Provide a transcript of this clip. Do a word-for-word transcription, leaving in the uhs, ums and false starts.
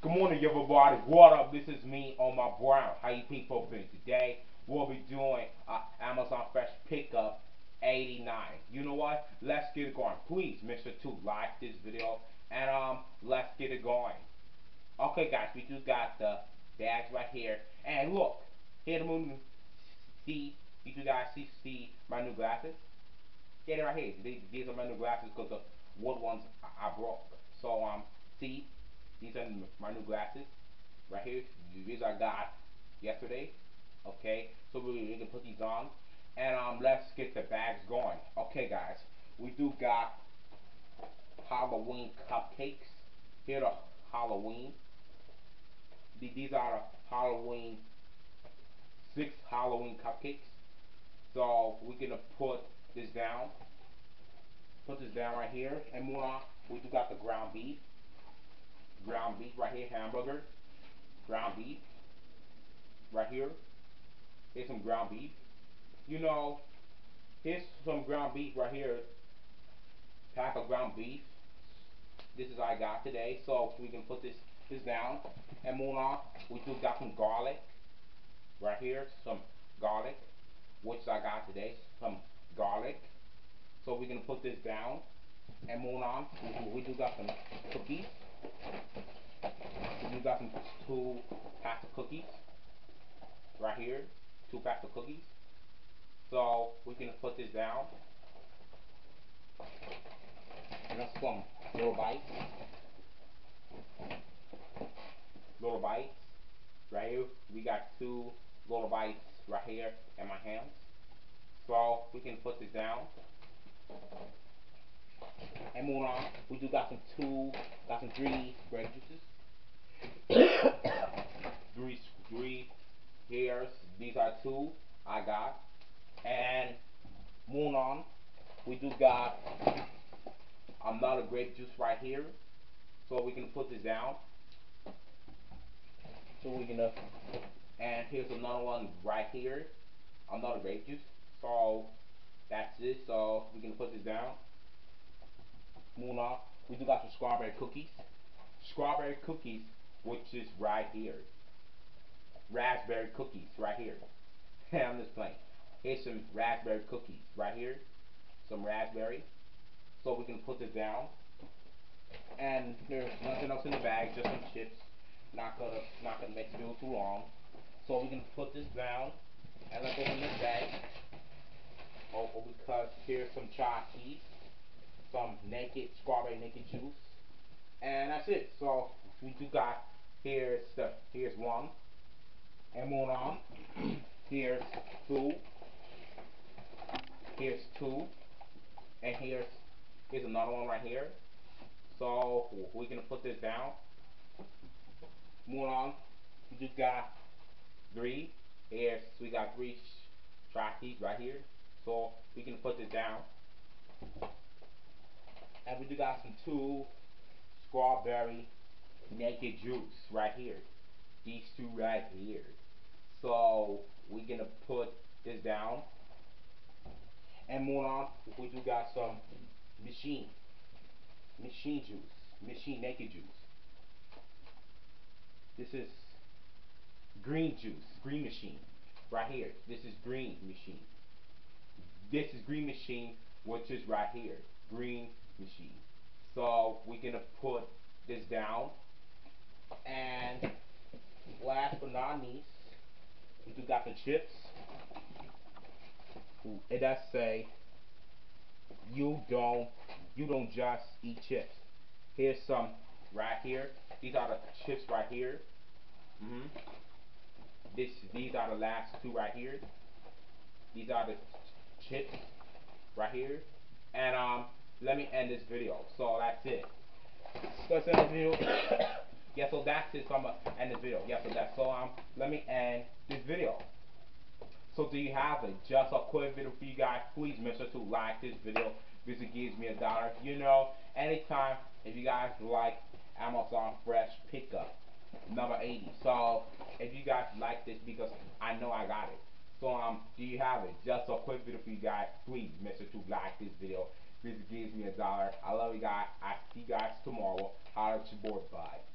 Good morning, everybody. What up? This is me, Omar Brown. How you people been? Today, we'll be doing uh, Amazon Fresh Pickup eighty-nine. You know what? Let's get it going. Please make sure to like this video and um, let's get it going. Okay, guys, we do got the bags right here. And look, here the moon. See, you two guys see see my new glasses? Yeah, they're right here. These, these are my new glasses because the wood ones I, I broke. So um, see, these are my new glasses right here. These I got yesterday. Okay, so we, we can put these on, and um, let's get the bags going. Okay, guys, we do got Halloween cupcakes. Here the Halloween. These are the Halloween six Halloween cupcakes. So we're gonna put this down. Put this down right here, and move on. We do got the ground beef. Ground beef right here, hamburger. Ground beef right here. Here's some ground beef. You know, here's some ground beef right here. Pack of ground beef. This is what I got today. So we can put this this down and move on. We do got some garlic right here. Some garlic, which I got today. Some garlic. So we're gonna put this down and move on. We, we do got some cookies. We do got some two packs of cookies right here. Two packs of cookies. So we can put this down. And that's some little bites. Little bites. Right here, we got two little bites right here in my hands. So we can put this down and move on. We do got some two, got some three grape juices. three, three hairs. These are two I got. And move on. We do got another grape juice right here. So we can put this down. So we're gonna, and here's another one right here. Another grape juice. So that's it. So we can put this down. Moving on, we do got some strawberry cookies. Strawberry cookies, which is right here. Raspberry cookies, right here. I'm just playing. Here's some raspberry cookies, right here. Some raspberry. So we can put this down. And there's nothing else in the bag, just some chips. Not gonna, not gonna make the video too long. So we can put this down, and let's open this bag. Oh, because here's some Chockies, some naked strawberry naked juice. And that's it. So we do got, here's the here's one, and moving on. Here's two. Here's two, and here's here's another one right here. So we're gonna put this down. Moving on. We just got three. Here's we got three Chockies right here. So we can put this down. And we do got some two strawberry naked juice right here. These two right here. So we're gonna put this down and move on. We do got some machine, machine juice, machine naked juice. This is green juice, green machine, right here. This is green machine. This is green machine, which is right here, green machine. So we're gonna put this down, and last but not least, we do got the chips. It does say you don't you don't just eat chips. Here's some right here. These are the chips right here. hmm This these are the last two right here. These are the chips right here. And um, let me end this video. So that's it. So that's end this video. Yeah, so that's it. So I'm gonna end this video. Yeah, so that's so um. Let me end this video. So do you have it? Just a quick video for you guys. Please make sure to like this video because it gives me a dollar. You know, anytime if you guys like Amazon Fresh Pickup number eighty. So if you guys like this because I know I got it. So um, do you have it? Just a quick video for you guys. Please make sure to like this video because it gives me a dollar. I love you guys. I see you guys tomorrow. Holler at your boy. Bye.